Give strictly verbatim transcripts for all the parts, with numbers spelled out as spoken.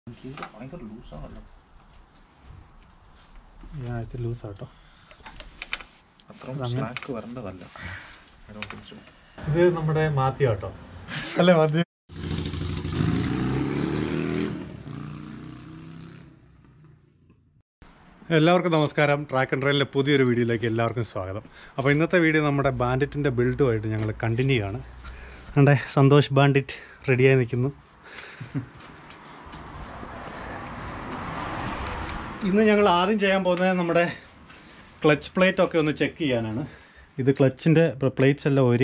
ലൂസാട്ടോ, വരേണ്ടതല്ല. ഇത് നമ്മുടെ മാത്യു കേട്ടോ, അല്ലേ മാത്യു? എല്ലാവർക്കും നമസ്കാരം. ട്രാക്ക് ആൻഡ് റൈലിൻ്റെ പുതിയൊരു വീഡിയോയിലേക്ക് എല്ലാവർക്കും സ്വാഗതം. അപ്പോൾ ഇന്നത്തെ വീഡിയോ നമ്മുടെ ബാൻഡിറ്റിൻ്റെ ബിൽഡുമായിട്ട് ഞങ്ങൾ കണ്ടിന്യൂ ആണ്. നമ്മുടെ സന്തോഷ് ബാൻഡിറ്റ് റെഡിയായി നിൽക്കുന്നു. ഇന്ന് ഞങ്ങൾ ആദ്യം ചെയ്യാൻ പോകുന്നത് നമ്മുടെ ക്ലച്ച് പ്ലേറ്റ് ഒക്കെ ഒന്ന് ചെക്ക് ചെയ്യാനാണ്. ഇത് ക്ലച്ചിൻ്റെ പ്ലേറ്റ്സ് എല്ലാം ഒരു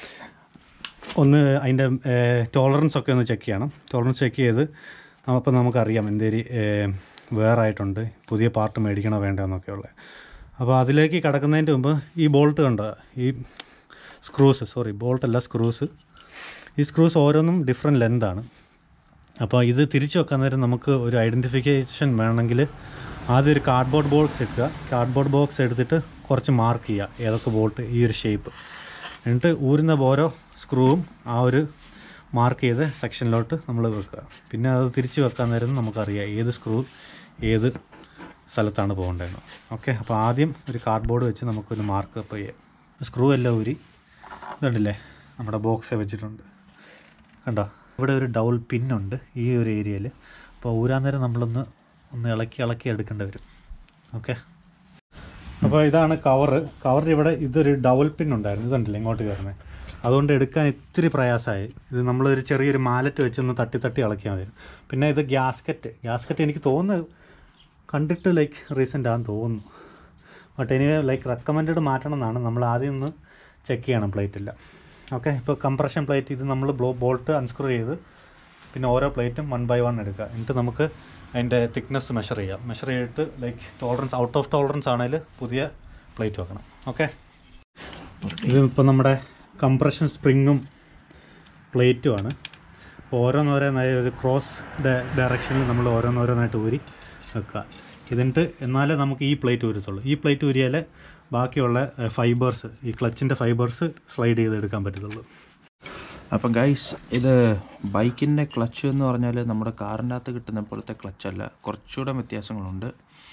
ഒന്ന് അതിൻ്റെ ടോളറൻസ് ഒക്കെ ഒന്ന് ചെക്ക് ചെയ്യണം. ടോളറൻസ് ചെക്ക് ചെയ്ത് അപ്പോൾ നമുക്കറിയാം എന്തേലും വേറായിട്ടുണ്ട്, പുതിയ പാർട്ട് മേടിക്കണോ വേണ്ടോ എന്നൊക്കെ ഉള്ളത്. അപ്പോൾ അതിലേക്ക് കടക്കുന്നതിൻ്റെ മുമ്പ് ഈ ബോൾട്ട് കണ്ടോ, ഈ സ്ക്രൂസ് സോറി ബോൾട്ടല്ല സ്ക്രൂസ് ഈ സ്ക്രൂസ് ഓരോന്നും ഡിഫറെൻറ്റ് ലെന്താണ്. അപ്പോൾ ഇത് തിരിച്ചു വെക്കാൻ നേരം നമുക്ക് ഒരു ഐഡൻറ്റിഫിക്കേഷൻ വേണമെങ്കിൽ ആദ്യം ഒരു കാർഡ്ബോർഡ് ബോക്സ് എടുക്കുക. കാർഡ്ബോർഡ് ബോക്സ് എടുത്തിട്ട് കുറച്ച് മാർക്ക് ചെയ്യുക ഏതൊക്കെ ബോൾട്ട് ഈ ഒരു ഷേപ്പ്, എന്നിട്ട് ഊരുന്ന ഓരോ സ്ക്രൂവും ആ ഒരു മാർക്ക് ചെയ്ത് സെക്ഷനിലോട്ട് നമ്മൾ വെക്കുക. പിന്നെ അത് തിരിച്ച് വെക്കാൻ നേരം നമുക്കറിയാം ഏത് സ്ക്രൂ ഏത് സ്ഥലത്താണ് പോകേണ്ടതെന്ന്. ഓക്കെ, അപ്പോൾ ആദ്യം ഒരു കാർഡ്ബോർഡ് വെച്ച് നമുക്കൊരു മാർക്ക് അപ്പ് ചെയ്യാം. സ്ക്രൂ എല്ലാം ഊരി ഇതുണ്ടല്ലേ നമ്മുടെ ബോക്സ് വെച്ചിട്ടുണ്ട് കണ്ടോ. ഇവിടെ ഒരു ഡൗൾ പിന്നുണ്ട് ഈ ഒരു ഏരിയയിൽ. അപ്പോൾ ഊരാൻ നേരം നമ്മളൊന്ന് ഒന്ന് ഇളക്കി ഇളക്കി എടുക്കേണ്ടി വരും. ഓക്കെ, അപ്പോൾ ഇതാണ് കവറ്. കവറിൽ ഇവിടെ ഇതൊരു ഡബിൾ പിൻ ഉണ്ടായിരുന്നു, ഇതുണ്ടല്ലേ ഇങ്ങോട്ട് കയറുന്നത്. അതുകൊണ്ട് എടുക്കാൻ ഇത്തിരി പ്രയാസമായി. ഇത് നമ്മളൊരു ചെറിയൊരു മാലറ്റ് വെച്ചൊന്ന് തട്ടി തട്ടി ഇളക്കിയാൽ മതി. പിന്നെ ഇത് ഗ്യാസ്കറ്റ് ഗ്യാസ്കറ്റ് എനിക്ക് തോന്നുന്നു കണ്ടിട്ട് ലൈക്ക് റീസെൻ്റ് ആണെന്ന് തോന്നുന്നു. ബട്ട് എനിവേ ലൈക്ക് റെക്കമെൻഡ് മാറ്റണം എന്നാണ്. നമ്മൾ ആദ്യം ഒന്ന് ചെക്ക് ചെയ്യണം പ്ലേറ്റില്ല. ഓക്കെ, ഇപ്പോൾ കംപ്രഷൻ പ്ലേറ്റ് ഇത് നമ്മൾ ബ്ലോ ബോൾട്ട് അൺസ്ക്രൂ ചെയ്ത് പിന്നെ ഓരോ പ്ലേറ്റും വൺ ബൈ വൺ എടുക്കുക. എന്നിട്ട് നമുക്ക് അതിൻ്റെ തിക്നെസ് മെഷർ ചെയ്യാം. മെഷർ ചെയ്തിട്ട് like tolerance out of tolerance ആണെങ്കിൽ പുതിയ പ്ലേറ്റ് വെക്കണം. ഓക്കെ, ഇത് ഇപ്പോൾ നമ്മുടെ കംപ്രഷൻ സ്പ്രിങ്ങും പ്ലേറ്റുമാണ്. അപ്പോൾ ഓരോന്നോരോന്നായി ഒരു ക്രോസ് ഡയറക്ഷനിൽ നമ്മൾ ഓരോന്നോരോന്നായിട്ട് ഊരി വെക്കുക. ഇതിട്ട് എന്നാലേ നമുക്ക് ഈ പ്ലേറ്റ് ഊരത്തുള്ളൂ. ഈ പ്ലേറ്റ് ഊരിയാലേ ബാക്കിയുള്ള ഫൈബേഴ്സ് ഈ ക്ലച്ചിൻ്റെ ഫൈബേഴ്സ് സ്ലൈഡ് ചെയ്തെടുക്കാൻ പറ്റത്തുള്ളൂ. അപ്പം ഗൈസ്, ഇത് ബൈക്കിൻ്റെ ക്ലച്ച് എന്ന് പറഞ്ഞാൽ നമ്മുടെ കാറിൻ്റെ അകത്ത് കിട്ടുന്ന പോലത്തെ ക്ലച്ചല്ല, കുറച്ചുകൂടെ വ്യത്യാസങ്ങളുണ്ട്.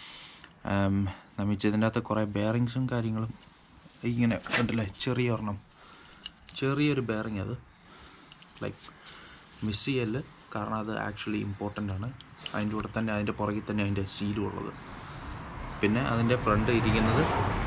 നമ്മിച്ച് ഇതിൻ്റെ അകത്ത് കുറേ ബെയറിങ്സും കാര്യങ്ങളും ഇങ്ങനെ കണ്ടില്ലേ, ചെറിയ ഒരെണ്ണം ചെറിയൊരു ബെയറിങ് അത് ലൈക്ക് മിസ് ചെയ്യല്, കാരണം അത് ആക്ച്വലി ഇമ്പോർട്ടൻ്റ് ആണ്. അതിൻ്റെ കൂടെ തന്നെ അതിൻ്റെ പുറകിൽ തന്നെ അതിൻ്റെ സീലും ഉള്ളത്. പിന്നെ അതിൻ്റെ ഫ്രണ്ട് ഇരിക്കുന്നത്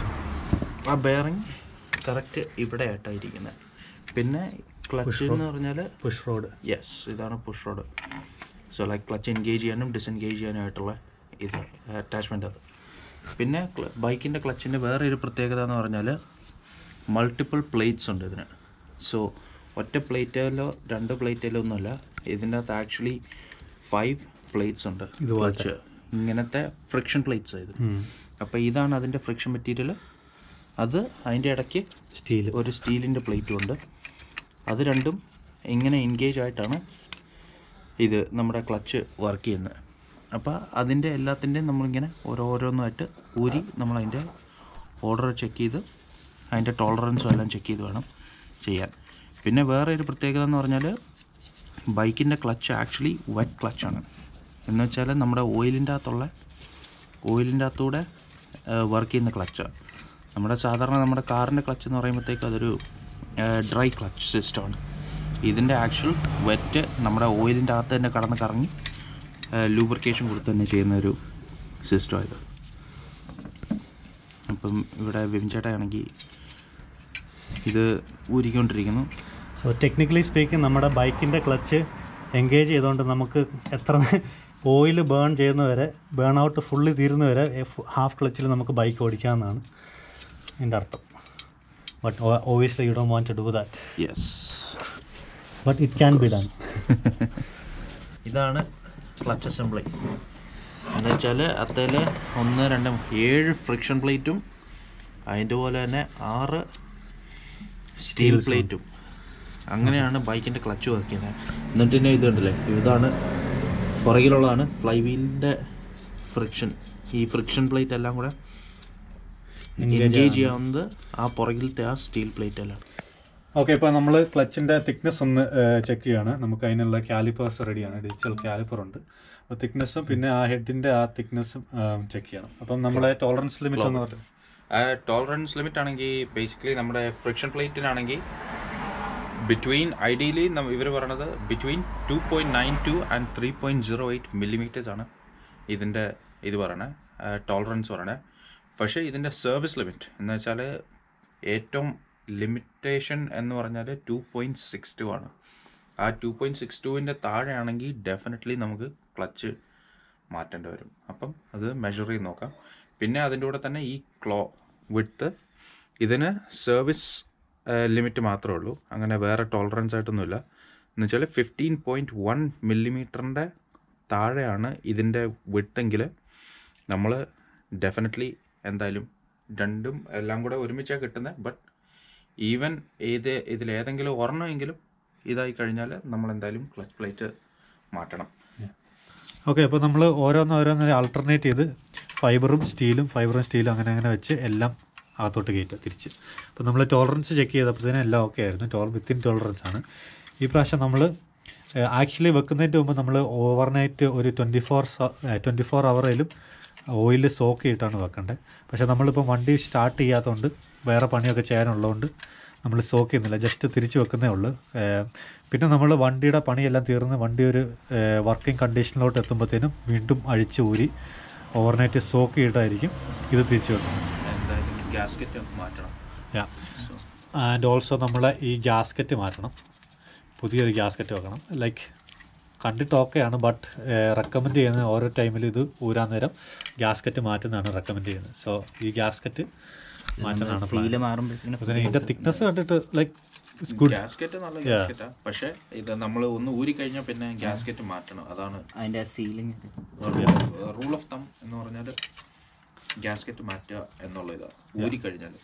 ആ ബെയറിങ് കറക്റ്റ് ഇവിടെ ആയിട്ടാണ് ഇരിക്കുന്നത്. പിന്നെ ക്ലച്ച് എന്ന് പറഞ്ഞാൽ പുഷ് റോഡ്. യെസ്, ഇതാണ് push rod. So like clutch engage ചെയ്യാനും ഡിസെൻഗേജ് ചെയ്യാനായിട്ടുള്ള ഇത് അറ്റാച്ച്മെൻ്റ് അത്. പിന്നെ ബൈക്കിൻ്റെ ക്ലച്ചിൻ്റെ വേറെ ഒരു പ്രത്യേകത എന്ന് പറഞ്ഞാൽ മൾട്ടിപ്പിൾ പ്ലേറ്റ്സ് ഉണ്ട് ഇതിന്. സോ ഒറ്റ പ്ലേറ്റിലോ രണ്ട് പ്ലേറ്റിലോ ഒന്നുമല്ല, ഇതിൻ്റെ അകത്ത് ആക്ച്വലി ഫൈവ് പ്ലേറ്റ്സ് ഉണ്ട്. ക്ലച്ച് ഇങ്ങനത്തെ ഫ്രിക്ഷൻ പ്ലേറ്റ്സ് ഇത്. അപ്പോൾ ഇതാണ് അതിൻ്റെ ഫ്രിക്ഷൻ മെറ്റീരിയൽ. അത് അതിൻ്റെ ഇടയ്ക്ക് സ്റ്റീൽ ഒരു സ്റ്റീലിൻ്റെ പ്ലേറ്റും ഉണ്ട്. അത് രണ്ടും ഇങ്ങനെ എൻഗേജ് ആയിട്ടാണ് ഇത് നമ്മുടെ ക്ലച്ച് വർക്ക് ചെയ്യുന്നത്. അപ്പോൾ അതിൻ്റെ എല്ലാത്തിൻ്റെയും നമ്മളിങ്ങനെ ഓരോരോന്നായിട്ട് ഊരി നമ്മളതിൻ്റെ ഓർഡർ ചെക്ക് ചെയ്ത് അതിൻ്റെ ടോളറൻസും എല്ലാം ചെക്ക് ചെയ്ത് വേണം ചെയ്യാൻ. പിന്നെ വേറെ ഒരു പ്രത്യേകത എന്ന് പറഞ്ഞാൽ ബൈക്കിൻ്റെ ക്ലച്ച് ആക്ച്വലി വെറ്റ് ക്ലച്ചാണ്. എന്ന് വെച്ചാൽ നമ്മുടെ ഓയിലിൻ്റെ അകത്തുള്ള ഓയിലിൻ്റെ അകത്തൂടെ വർക്ക് ചെയ്യുന്ന ക്ലച്ചാണ്. നമ്മുടെ സാധാരണ നമ്മുടെ കാറിൻ്റെ ക്ലച്ച് എന്ന് പറയുമ്പോഴത്തേക്ക് അതൊരു ഡ്രൈ ക്ലച്ച് സിസ്റ്റമാണ്. ഇതിൻ്റെ ആക്ച്വൽ വെറ്റ് നമ്മുടെ ഓയിലിൻ്റെ അകത്ത് തന്നെ കടന്ന് കറങ്ങി ലൂബ്രിക്കേഷൻ കൊടുത്ത് തന്നെ ചെയ്യുന്ന ഒരു സിസ്റ്റമായത്. അപ്പം ഇവിടെ വിവിൻചേട്ടയാണെങ്കിൽ ഇത് ഊരിക്കൊണ്ടിരിക്കുന്നു. സോ ടെക്നിക്കലി സ്പീക്കിംഗ് നമ്മുടെ ബൈക്കിൻ്റെ ക്ലച്ച് എൻഗേജ് ചെയ്തുകൊണ്ട് നമുക്ക് എത്ര ഓയിൽ ബേൺ ചെയ്യുന്നവരെ ബേൺ ഔട്ട് ഫുള്ളി തീരുന്നവരെ ഹാഫ് ക്ലച്ചിൽ നമുക്ക് ബൈക്ക് ഓടിക്കാമെന്നാണ് എൻ്റെ അർത്ഥം. But obviously you don't want to do that. Yes, but it can be done. ഇതാണ് ക്ലച്ച് അസംബ്ലി എന്ന് വെച്ചാൽ അതിൽ ഒന്ന് രണ്ട് ഏഴ് ഫ്രിക്ഷൻ പ്ലേറ്റും അതിൻ്റെ പോലെ തന്നെ ആറ് സ്റ്റീൽ പ്ലേറ്റും, അങ്ങനെയാണ് ബൈക്കിൻ്റെ ക്ലച്ച് വർക്ക് ചെയ്യുന്നത്. എന്നിട്ട് തന്നെ ഇതുണ്ടല്ലേ, ഇതാണ് പുറകിലുള്ളതാണ് ഫ്ലൈ വീലിൻ്റെ ഫ്രിക്ഷൻ. ഈ ഫ്രിക്ഷൻ പ്ലേറ്റ് എല്ലാം കൂടെ എൻഗേജ് ചെയ്യാവുന്നത് ആ പുറകിലത്തെ ആ സ്റ്റീൽ പ്ലേറ്റ് എല്ലാം. ഓക്കെ, ഇപ്പോൾ നമ്മൾ ക്ലച്ചിൻ്റെ തിക്നെസ് ഒന്ന് ചെക്ക് ചെയ്യുകയാണ്. നമുക്ക് അതിനുള്ള കാലിപ്പേഴ്സ് റെഡിയാണ്, ഡിജിറ്റൽ കാലിപ്പർ ഉണ്ട്. അപ്പോൾ തിക്നെസ്സും പിന്നെ ആ ഹെഡിൻ്റെ ആ തിക്നെസ്സും ചെക്ക് ചെയ്യണം. അപ്പം നമ്മളെ ടോളറൻസ് ലിമിറ്റ് എന്ന് പറഞ്ഞാൽ ടോളറൻസ് ലിമിറ്റ് ആണെങ്കിൽ ബേസിക്കലി നമ്മുടെ ഫ്രിക്ഷൻ പ്ലേറ്റിനാണെങ്കിൽ ബിറ്റ്വീൻ ഐഡിയലി ഇവർ പറയണത് between two point nine two and three point zero eight millimetres ആണ് ഇതിൻ്റെ ഇത് പറയണേ ടോളറൻസ് പറയണേ. പക്ഷേ ഇതിൻ്റെ സർവീസ് ലിമിറ്റ് എന്ന് വെച്ചാൽ ഏറ്റവും ലിമിറ്റേഷൻ എന്ന് പറഞ്ഞാൽ ടു പോയിൻറ്റ് സിക്സ് ടു ആണ്. ആ ടു പോയിൻറ്റ് സിക്സ് ടുവിൻ്റെ താഴെയാണെങ്കിൽ ഡെഫിനറ്റ്ലി നമുക്ക് ക്ലച്ച് മാറ്റേണ്ടി വരും. അപ്പം അത് മെഷർ ചെയ്ത് നോക്കാം. പിന്നെ അതിൻ്റെ കൂടെ തന്നെ ഈ ക്ലോ വിഡ്ത്ത് ഇതിന് സർവീസ് ലിമിറ്റ് മാത്രമേ ഉള്ളൂ, അങ്ങനെ വേറെ ടോളറൻസ് ആയിട്ടൊന്നുമില്ല. എന്ന് വെച്ചാൽ ഫിഫ്റ്റീൻ പോയിൻറ്റ് വൺ മില്ലിമീറ്ററിൻ്റെ താഴെയാണ് ഇതിൻ്റെ വിഡ്ത്തെങ്കിൽ നമ്മൾ ഡെഫിനറ്റ്ലി എന്തായാലും രണ്ടും എല്ലാം കൂടെ ഒരുമിച്ചാണ് കിട്ടുന്നത്. ബട്ട് ഈവൻ ഏത് ഇതിലേതെങ്കിലും ഒരെണ്ണമെങ്കിലും ഇതായി കഴിഞ്ഞാൽ നമ്മൾ എന്തായാലും ക്ലച്ച് പ്ലേറ്റ് മാറ്റണം. ഓക്കെ, അപ്പോൾ നമ്മൾ ഓരോന്ന് ഓരോന്ന് ആൾട്ടർനേറ്റ് ചെയ്ത് ഫൈബറും സ്റ്റീലും ഫൈബറും സ്റ്റീലും അങ്ങനെ അങ്ങനെ വെച്ച് എല്ലാം അകത്തോട്ട് കയറ്റുക തിരിച്ച്. അപ്പോൾ നമ്മൾ ടോളറൻസ് ചെക്ക് ചെയ്തപ്പോഴത്തേനും എല്ലാം ഓക്കെ ആയിരുന്നു, ടോൾ വിത്തിൻ ടോളറൻസ് ആണ്. ഈ പ്രാവശ്യം നമ്മൾ ആക്ച്വലി വെക്കുന്നതിൻ്റെ മുമ്പ് നമ്മൾ ഓവർനൈറ്റ് ഒരു ട്വൻറ്റി ഫോർ ട്വൻറ്റി ഫോർ അവറിലും ഓയിൽ സോക്ക് ചെയ്തിട്ടാണ് വെക്കേണ്ടത്. പക്ഷേ നമ്മളിപ്പോൾ വണ്ടി സ്റ്റാർട്ട് ചെയ്യാത്തതുകൊണ്ട് വേറെ പണിയൊക്കെ ചെയ്യാനുള്ളതുകൊണ്ട് നമ്മൾ സോക്ക് ചെയ്യുന്നില്ല, ജസ്റ്റ് തിരിച്ച് വെക്കുന്നേ ഉള്ളൂ. പിന്നെ നമ്മൾ വണ്ടിയുടെ പണിയെല്ലാം തീർന്ന് വണ്ടി ഒരു വർക്കിംഗ് കണ്ടീഷനിലോട്ട് എത്തുമ്പോഴത്തേനും വീണ്ടും അഴിച്ച് ഊരി ഓവർനൈറ്റ് സോക്ക് ചെയ്തിട്ടായിരിക്കും ഇത് തിരിച്ച് വെക്കുന്നത്. എന്തായാലും ഗ്യാസ്കറ്റ് മാറ്റണം. യാ, ആൻഡ് ഓൾസോ നമ്മളെ ഈ ഗ്യാസ്കറ്റ് മാറ്റണം, പുതിയൊരു ഗ്യാസ്കറ്റ് വെക്കണം. ലൈക്ക് കണ്ടിട്ട് ഓക്കെയാണ്, ബട്ട് റെക്കമെൻഡ് ചെയ്യുന്നത് ഓരോ ടൈമിൽ ഇത് ഊരാൻ നേരം ഗ്യാസ്കറ്റ് മാറ്റുന്നതാണ് റെക്കമെൻഡ് ചെയ്യുന്നത്. സോ ഈ ഗ്യാസ്കറ്റ് മാറ്റാനാണ് പ്ലാൻ. ഇതിൻ്റെ തിക്നെസ് കണ്ടിട്ട് ലൈക്ക് ഇറ്റ്സ് ഗുഡ്. ഗ്യാസ്കറ്റ് നല്ല ഗ്യാസ്കറ്റാ, പക്ഷേ ഇത് നമ്മൾ ഒന്ന് ഊരി കഴിഞ്ഞാൽ പിന്നെ ഗ്യാസ്കറ്റ് മാറ്റണം. അതാണ് അതിൻ്റെ സീലിംഗ് റൂൾ ഓഫ് തം എന്ന് പറഞ്ഞാൽ ഗ്യാസ്കറ്റ് മാറ്റുക എന്നുള്ള ഇതാണ്. ഊരി കഴിഞ്ഞാൽ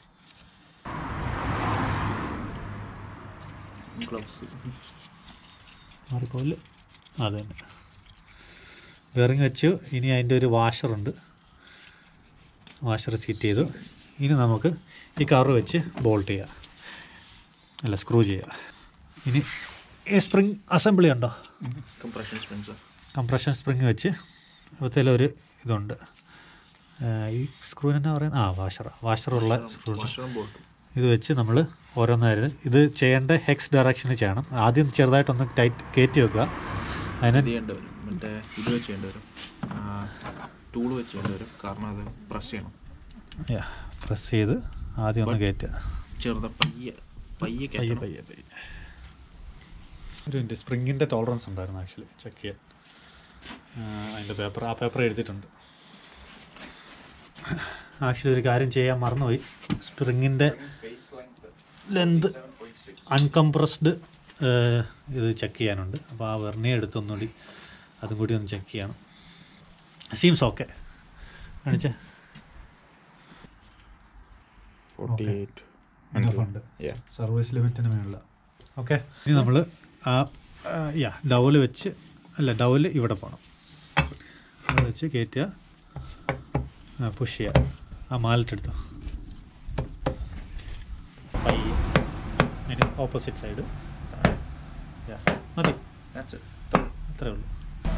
ഗ്ലൗസ് മാറിപ്പോല് അത് തന്നെ ബെയറിങ് വെച്ചു. ഇനി അതിൻ്റെ ഒരു വാഷറുണ്ട്, വാഷർ ഫിറ്റ് ചെയ്തു. ഇനി നമുക്ക് ഈ കവർ വെച്ച് ബോൾട്ട് ചെയ്യാം, അല്ല സ്ക്രൂ ചെയ്യുക. ഇനി ഈ സ്പ്രിങ് അസംബ്ലി ഉണ്ടോ, കംപ്രഷൻ സ്പ്രിങ്സ് കംപ്രഷൻ സ്പ്രിങ് വെച്ച് അപ്പോഴത്തേലും ഒരു ഇതുണ്ട്. ഈ സ്ക്രൂ എന്നാ പറയുന്നത്, ആ വാഷർ വാഷറുള്ള സ്ക്രൂ ഇത് വെച്ച് നമ്മൾ ഓരോന്നായിരുന്നു ഇത് ചെയ്യേണ്ട ഹെക്സ് ഡയറക്ഷനിൽ ചെയ്യണം. ആദ്യം ചെറുതായിട്ടൊന്ന് ടൈറ്റ് കയറ്റി വെക്കുക. അതിന് ചെയ്യേണ്ടി വരും, മറ്റേ ഇത് വെച്ച് ചെയ്യേണ്ടി വരും, ടൂൾ വെച്ച് ചെയ്യേണ്ടി വരും, കാരണം അത് പ്രസ് ചെയ്യണം. പ്രസ് ചെയ്ത് ആദ്യം ഒന്ന് കയറ്റുക, ചെറുത പയ്യെ പയ്യെ പയ്യെ പയ്യെ പയ്യെ. ഒരു മിനിറ്റ്, സ്പ്രിങ്ങിൻ്റെ ടോളറൻസ് ഉണ്ടായിരുന്നു ആക്ച്വലി ചെക്ക് ചെയ്യാൻ. അതിൻ്റെ പേപ്പർ ആ പേപ്പർ എഴുതിയിട്ടുണ്ട്. ആക്ച്വലി ഒരു കാര്യം ചെയ്യാൻ മറന്നുപോയി, സ്പ്രിങ്ങിൻ്റെ ലെന്ത് അൺകംപ്രസ്ഡ് ഇത് ചെക്ക് ചെയ്യാനുണ്ട്. അപ്പോൾ ആ വെർണിയർ എടുത്തൊന്നുകൂടി അതും കൂടി ഒന്ന് ചെക്ക് ചെയ്യണം. സീംസ് ഓക്കെ കാണിച്ചേ ഉണ്ട് സർവീസ് ലിമിറ്റിന് മേളിൽ. ഓക്കെ, ഇനി നമ്മൾ ആ യാ ഡവല് വെച്ച് അല്ല ഡവല് ഇവിടെ പോകണം, അവിടെ വെച്ച് കയറ്റുക, പുഷ് ചെയ്യുക. ആ മാലിട്ടെടുത്തോ പയ്യെ, അതിന് ഓപ്പോസിറ്റ് സൈഡ് മതി, അത്രേ ഉള്ളൂ.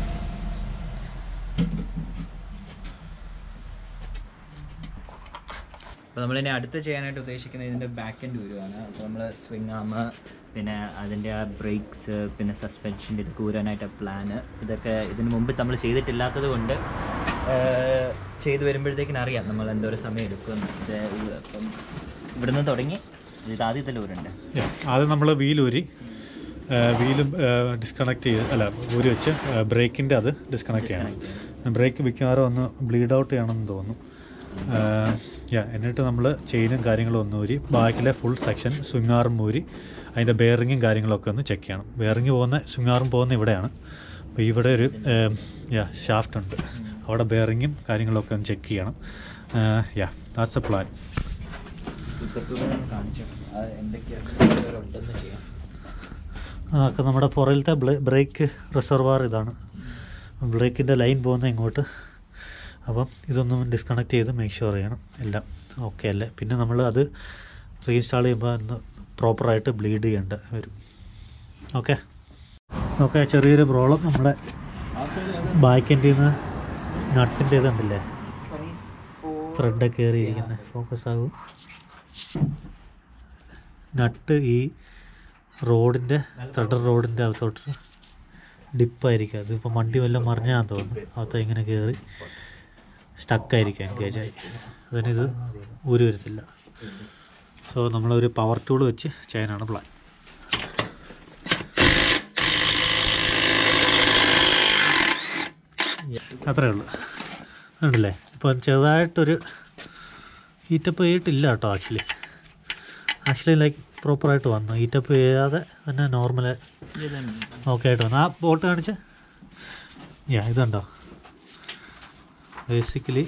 അപ്പോൾ നമ്മളിനി അടുത്ത് ചെയ്യാനായിട്ട് ഉദ്ദേശിക്കുന്നത് ഇതിൻ്റെ ബാക്ക് എൻഡ് വരുവാണ്. അപ്പോൾ നമ്മൾ സ്വിങ് ആം, പിന്നെ അതിൻ്റെ ആ ബ്രേക്സ്, പിന്നെ സസ്പെൻഷൻ്റെ ഇതൊക്കെ ഊരാനായിട്ട് പ്ലാന്, ഇതൊക്കെ ഇതിന് മുമ്പ് നമ്മൾ ചെയ്തിട്ടില്ലാത്തത് കൊണ്ട് ചെയ്ത് വരുമ്പോഴത്തേക്കിന് അറിയാം നമ്മൾ എന്തോരം സമയം എടുക്കും. ഇത് അപ്പം ഇവിടുന്ന് തുടങ്ങി ഇത് ആദ്യത്തെ ഊരുണ്ട്. ആദ്യം നമ്മൾ വീലൂരി വീലും ഡിസ്കണക്ട് ചെയ്ത് അല്ല ഊരി വെച്ച് ബ്രേക്കിൻ്റെ അത് ഡിസ്കണക്ട് ചെയ്യണം. ബ്രേക്ക് മിക്കവാറും ഒന്ന് ബ്ലീഡ് ഔട്ട് ചെയ്യണമെന്ന് തോന്നുന്നു. യാ എന്നിട്ട് നമ്മൾ ചെയിനും കാര്യങ്ങളും ഒന്ന് ഊരി ബാക്കിലെ ഫുൾ സെക്ഷൻ സ്വിങ് ആറും ഊരി അതിൻ്റെ ബെയറിങ്ങും കാര്യങ്ങളൊക്കെ ഒന്ന് ചെക്ക് ചെയ്യണം. ബെയറിങ് പോകുന്ന സ്വിങ് ആറും പോകുന്ന ഇവിടെയാണ്. അപ്പോൾ ഇവിടെ ഒരു യാ ഷാഫ്റ്റ് ഉണ്ട്, അവിടെ ബെയറിങ്ങും കാര്യങ്ങളൊക്കെ ഒന്ന് ചെക്ക് ചെയ്യണം. Yeah that's a plan. അതൊക്കെ നമ്മുടെ പുറകിലത്തെ ബ്രേക്ക് റിസർവാർ ഇതാണ്, ബ്രേക്കിൻ്റെ ലൈൻ പോകുന്ന ഇങ്ങോട്ട്. അപ്പം ഇതൊന്നും ഡിസ്കണക്ട് ചെയ്ത് മേക്ക് ഷുവർ ചെയ്യണം എല്ലാം ഓക്കെ അല്ലേ. പിന്നെ നമ്മൾ അത് റീഇൻസ്റ്റാൾ ചെയ്യുമ്പോൾ ഒന്ന് പ്രോപ്പറായിട്ട് ബ്ലീഡ് ചെയ്യേണ്ട വരും. ഓക്കെ ഓക്കെ ചെറിയൊരു പ്രോബ്ലം. നമ്മുടെ ബാക്ക് എൻഡിൽ നിന്ന് നട്ടിൻ്റെ ഇതുണ്ടല്ലേ, ത്രെഡ് കയറിയിരിക്കുന്നത്. ഫോക്കസ് ആകും. നട്ട് ഈ റോഡിൻ്റെ ത്രെഡർ റോഡിൻ്റെ അകത്തോട്ട് ഡിപ്പായിരിക്കും. അതിപ്പോൾ വണ്ടി വല്ലതും മറിഞ്ഞാന്ന് തോന്നുന്നു. അകത്ത് ഇങ്ങനെ കയറി സ്റ്റക്കായിരിക്കും, എൻഗേജായി. അതിനിത് ഊരി വരത്തില്ല. സോ നമ്മളൊരു പവർ ടൂൾ വെച്ച് ചെയ്യാനാണ് പ്ലാൻ. അത്രയേ ഉള്ളൂ. ഉണ്ടല്ലേ, ഇപ്പം ചെറുതായിട്ടൊരു ഈറ്റപ്പ് ചെയ്തിട്ടില്ല കേട്ടോ. ആക്ച്വലി ആക്ച്വലി ലൈക്ക് പ്രോപ്പറായിട്ട് വന്നു. ഈറ്റപ്പ് ചെയ്യാതെ തന്നെ നോർമൽ ഓക്കെ ആയിട്ട് വന്നു. ആ ബോട്ട് കാണിച്ച് യാ ഇതുണ്ടോ, ബേസിക്കലി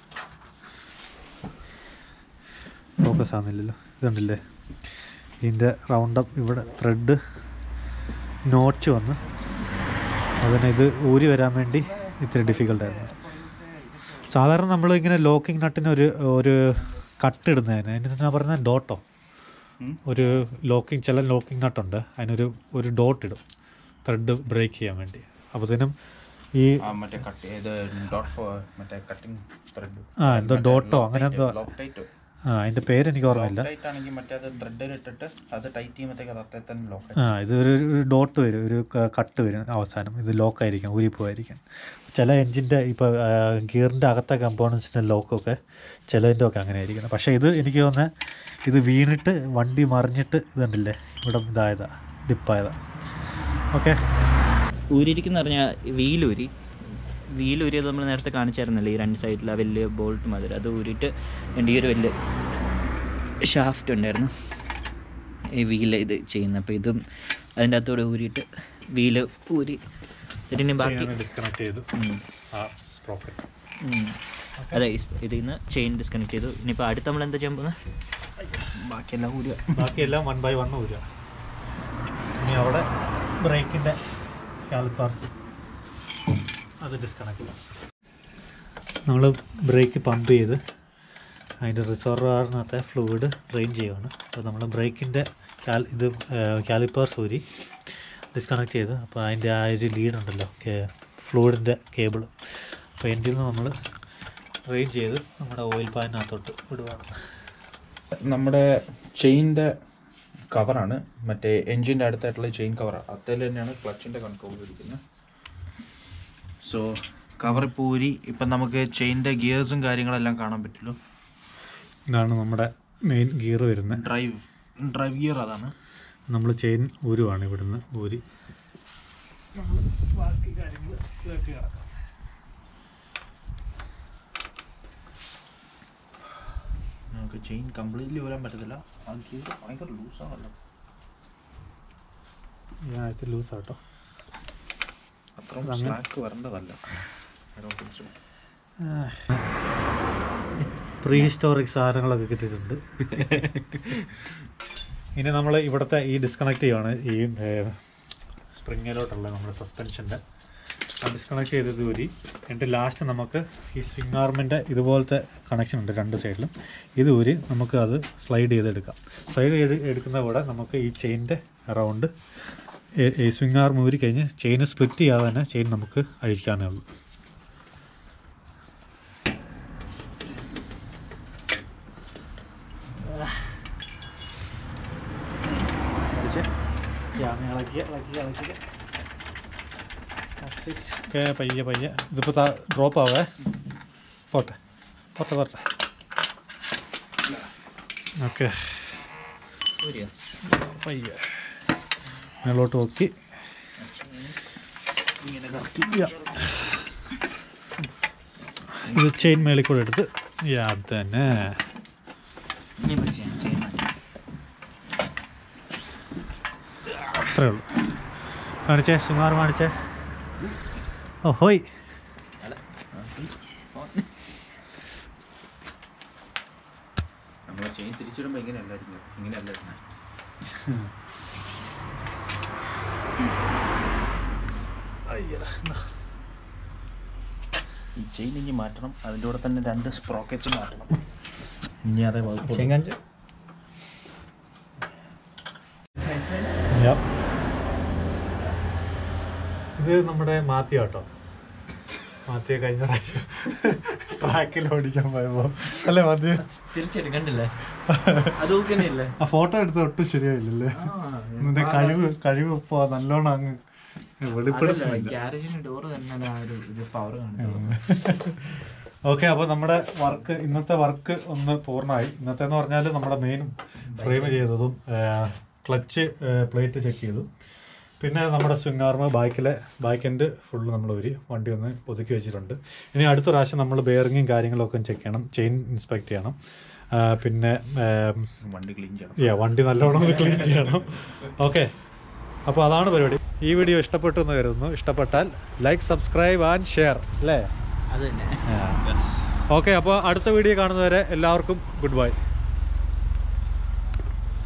ഫോക്കസ് ആകുന്നില്ലല്ലോ. ഇതുണ്ടല്ലേ, ഇതിൻ്റെ റൗണ്ടപ്പ് ഇവിടെ ത്രെഡ് നോച്ച് വന്ന് അതിന് ഇത് ഊരി വരാൻ വേണ്ടി ഇത്തിരി ഡിഫിക്കൽട്ടായിരുന്നു. സാധാരണ നമ്മളിങ്ങനെ ലോക്കിംഗ് നട്ടിന് ഒരു ഒരു കട്ട് ഇടുന്നതിന് അതിന് പറഞ്ഞാൽ ഡോട്ടോ, ഒരു ലോക്കിംഗ് ചില ലോക്കിംഗ് നട്ടുണ്ട്, അതിനൊരു ഒരു ഡോട്ട് ഇടും ത്രെഡ് ബ്രേക്ക് ചെയ്യാൻ വേണ്ടി. അപ്പോഴത്തേനും ഈ ആ എന്തോ ഡോട്ടോ അങ്ങനെ എന്തോ, ആ അതിൻ്റെ പേര് എനിക്ക് ഓർമ്മയില്ല. ആ ഇതൊരു ഡോട്ട് വരും, ഒരു കട്ട് വരും അവസാനം. ഇത് ലോക്കായിരിക്കും, ഊരിപ്പോയിരിക്കും. ചില എൻജിൻ്റെ ഇപ്പോൾ ഗിയറിൻ്റെ അകത്തെ കമ്പോണൻസിൻ്റെ ലോക്കൊക്കെ ചിലതിൻ്റെ ഒക്കെ അങ്ങനെ ആയിരിക്കണം. പക്ഷേ ഇത് എനിക്ക് തോന്നുന്നത് ഇത് വീണിട്ട് വണ്ടി മറിഞ്ഞിട്ട് ഇതുണ്ടല്ലേ ഇവിടെ ഇതായതാ, ഡിപ്പായതാ. ഓക്കെ ഊരിയിരിക്കുന്ന പറഞ്ഞാൽ വീലൂരി വീലൂരിയത് നമ്മൾ നേരത്തെ കാണിച്ചായിരുന്നല്ലോ, ഈ രണ്ട് സൈഡിൽ ആ വലിയ ബോൾട്ട് മാതിരി. അത് ഊരിയിട്ട് എൻ്റെ ഈ ഒരു വലിയ ഷാഫ്റ്റ് ഉണ്ടായിരുന്നു ഈ വീല് ഇത് ചെയ്യുന്നത്. അപ്പോൾ ഇതും അതിൻ്റെ അകത്തോടെ ഊരിയിട്ട് വീല് ഊരി ഇതിന് ബാക്കി ഡിസ്കണക്ട് ചെയ്തു. അതെ, ഇതിൽ നിന്ന് ചെയിൻ ഡിസ്കണക്ട് ചെയ്തു. ഇനിയിപ്പോൾ അടുത്ത് നമ്മൾ എന്താ ചെയ്യാൻ പോകുന്നത്? ബാക്കിയെല്ലാം ഊരുക. ബാക്കിയെല്ലാം വൺ ബൈ വൺ ഊരുക. ഇനി അവിടെ ബ്രേക്കിൻ്റെ കാലിപ്പേഴ്സ് അത് ഡിസ്കണക്ട് ചെയ്യാം. നമ്മൾ ബ്രേക്ക് പമ്പ് ചെയ്ത് അതിൻ്റെ റിസർവറിനകത്തെ ഫ്ലൂയിഡ് ഡ്രെയിൻ ചെയ്യുകയാണ്. അപ്പോൾ നമ്മൾ ബ്രേക്കിൻ്റെ കാൽ ഇത് കാലിപ്പേഴ്സ് ഊരി ഡിസ്കണക്ട് ചെയ്ത്, അപ്പോൾ അതിൻ്റെ ആ ഒരു ലീഡുണ്ടല്ലോ ഫ്ലൂയിഡിൻ്റെ കേബിൾ, അപ്പോൾ എൻ്റെ നിന്ന് നമ്മൾ ഡ്രെയിൻ ചെയ്ത് നമ്മുടെ ഓയിൽ പാനിനകത്തോട്ട് വിടുകയാണ്. നമ്മുടെ ചെയിൻ്റെ കവറാണ്, മറ്റേ എൻജിൻ്റെ അടുത്തായിട്ടുള്ള ചെയിൻ കവറാണ്. അതിൽ തന്നെയാണ് ക്ലച്ചിൻ്റെ കൺട്രോൾ ഇരിക്കുന്നത്. സോ കവർ ഇപ്പോൾ ഊരി ഇപ്പം നമുക്ക് ചെയിൻ്റെ ഗിയേഴ്സും കാര്യങ്ങളെല്ലാം കാണാൻ പറ്റുള്ളൂ. ഇതാണ് നമ്മുടെ മെയിൻ ഗിയർ വരുന്നത്, ഡ്രൈവ് ഡ്രൈവ് ഗിയർ. അതാണ് നമ്മൾ ചെയിൻ ഊരുവാണ് ഇവിടുന്ന് ഊരി ബാക്കി കാര്യങ്ങൾ ഇതൊക്കെ കിടക്കാം. നമുക്ക് ചെയിൻ കംപ്ലീറ്റ്ലി ഊരാൻ പറ്റത്തില്ല, ആ ഗിയർ ഭയങ്കര ലൂസാണല്ലോ. ഞാൻ ഇത് ലൂസാട്ടോ, അത്രയും സ്ലാക്ക് വരേണ്ടതല്ല. പ്രീ ഹിസ്റ്റോറിക് സാധനങ്ങളൊക്കെ കിട്ടിയിട്ടുണ്ട്. ഇനി നമ്മൾ ഇവിടുത്തെ ഈ ഡിസ്കണക്ട് ചെയ്യുവാണ്, ഈ സ്പ്രിങ്ങിലോട്ടുള്ള നമ്മുടെ സസ്പെൻഷൻ്റെ ഡിസ്കണക്ട് ചെയ്തത് ഊരി. എന്നിട്ട് ലാസ്റ്റ് നമുക്ക് ഈ സ്വിങ് ആർമിൻ്റെ ഇതുപോലത്തെ കണക്ഷൻ ഉണ്ട് രണ്ട് സൈഡിലും. ഇത് ഊരി നമുക്ക് അത് സ്ലൈഡ് ചെയ്തെടുക്കാം. സ്ലൈഡ് ചെയ്ത് എടുക്കുന്ന കൂടെ നമുക്ക് ഈ ചെയിൻ്റെ അറൗണ്ട് ഈ സ്വിങ് ആർം ഊരി കഴിഞ്ഞ് ചെയിൻ സ്പ്ലിറ്റ് ചെയ്യാതെ തന്നെ ചെയിൻ നമുക്ക് അഴിക്കാവുന്നേ ഉള്ളൂ. ഓക്കെ പയ്യെ പയ്യെ ഇതിപ്പോൾ ഡ്രോപ്പ് ആവേ, പോട്ടെ പോട്ടെ പോട്ടെ. ഓക്കെ പയ്യെ മേലോട്ട് നോക്കി ഇത് ചെയിൻ മേളിൽ കൂടെ എടുത്ത് അത് തന്നെ അത്രേ ഉള്ളൂ. കാണിച്ചേ സുമാർ കാണിച്ചേ. ഓ ഹോയ് നമ്മൾ ചെയിൻ തിരിച്ചിടുമ്പോൾ ഇങ്ങനെയല്ലായിരിക്കും, ഇങ്ങനെയല്ലായിരുന്നു. ഈ ചെയിൻ ഇനി മാറ്റണം, അതിൻ്റെ കൂടെ തന്നെ രണ്ട് സ്പ്രോക്കറ്റ്സ് മാറ്റണം. ഇനി അതേ വകുപ്പ് ഇത് നമ്മുടെ മാത്യു കേട്ടോ. മാത്യു കഴിഞ്ഞ ട്രാക്കിൽ ഓടിക്കാൻ പോയപ്പോ അല്ലേ മാത്യു തിരിച്ചെടുക്കണ്ടല്ലേ? അതുപോലെ ആ ഫോട്ടോ എടുത്ത് ഒട്ടും ശരിയായില്ലല്ലേ? നിന്റെ കഴിവ് കഴിവ് ഇപ്പൊ നല്ലോണം അങ്ങ് വെളിപ്പെടുത്തുന്നില്ല. ഗ്യാരേജിന് ഡോറ് തന്നെ ആ ഒരു ഇത് പവർ കാണും. ഓക്കെ, അപ്പോൾ നമ്മുടെ വർക്ക് ഇന്നത്തെ വർക്ക് ഒന്ന് പൂർണ്ണമായി. ഇന്നത്തെ എന്ന് പറഞ്ഞാൽ നമ്മുടെ മെയിൻ ഫ്രെയിം ചെയ്തതും ക്ലച്ച് പ്ലേറ്റ് ചെക്ക് ചെയ്തു, പിന്നെ നമ്മുടെ സ്വിംഗ് ആർമ് ബാക്കിലെ ബാക്ക് എൻഡ് ഫുള്ള് നമ്മൾ ഒരു വണ്ടി ഒന്ന് ഒതുക്കി വെച്ചിട്ടുണ്ട്. ഇനി അടുത്ത പ്രാവശ്യം നമ്മൾ ബെയറിങ്ങും കാര്യങ്ങളൊക്കെ ചെക്ക് ചെയ്യണം, ചെയിൻ ഇൻസ്പെക്ട് ചെയ്യണം, പിന്നെ വണ്ടി ക്ലീൻ ചെയ്യണം. യാ വണ്ടി നല്ലോണം ഒന്ന് ക്ലീൻ ചെയ്യണം. ഓക്കെ, അപ്പോൾ അതാണ് പരിപാടി. ഈ വീഡിയോ ഇഷ്ടപ്പെട്ടു എന്ന് കരുതുന്നു. ഇഷ്ടപ്പെട്ടാൽ ലൈക്ക്, സബ്സ്ക്രൈബ് ആൻഡ് ഷെയർ അല്ലേ? അത് തന്നെ. ഓക്കെ, അപ്പോൾ അടുത്ത വീഡിയോ കാണുന്നവരെ എല്ലാവർക്കും ഗുഡ് ബൈ.